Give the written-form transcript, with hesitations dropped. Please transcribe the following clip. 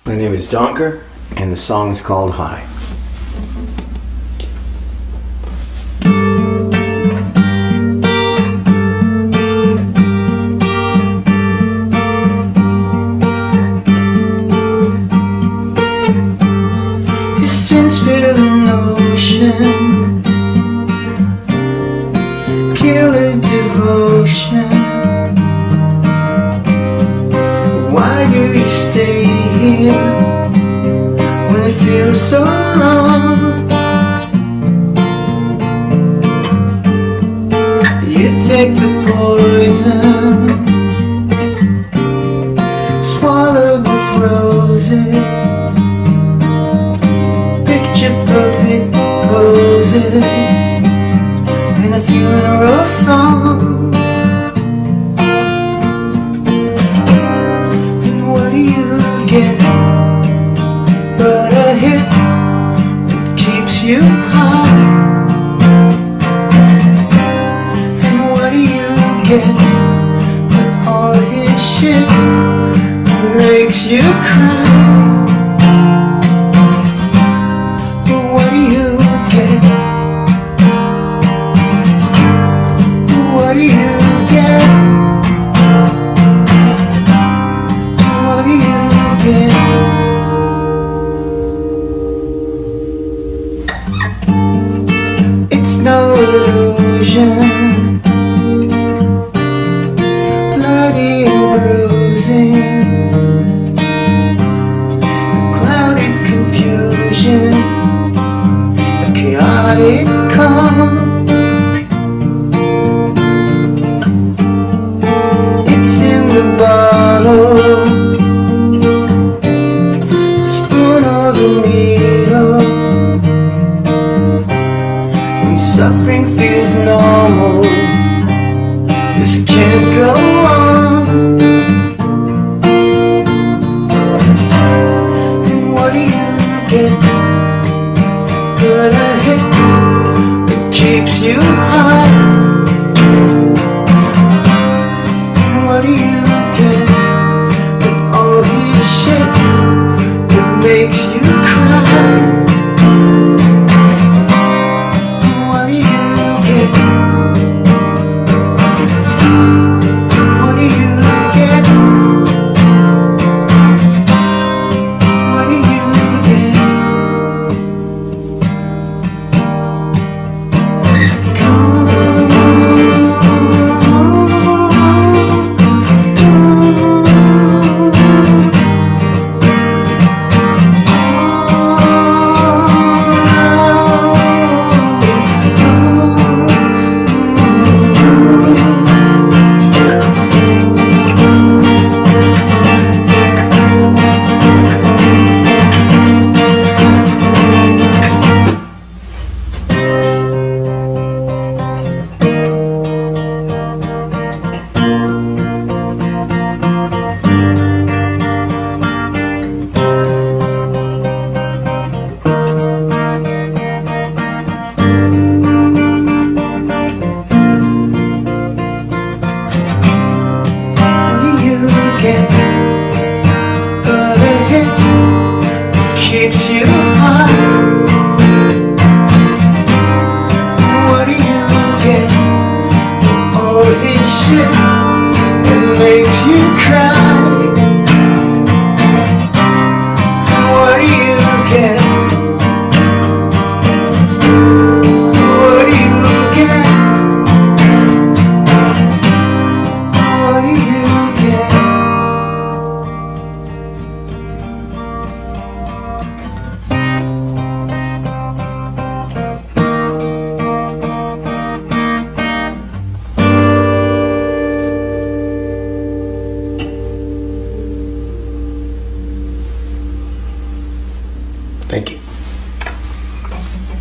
My name is Donker, and the song is called High. His sins fill an ocean, killer devotion. Why do we stay here when it feels so wrong? You take the poison, swallowed with roses, picture perfect poses in a funeral song. Get but a hit that keeps you high. And what do you get but all this shit that makes you cry?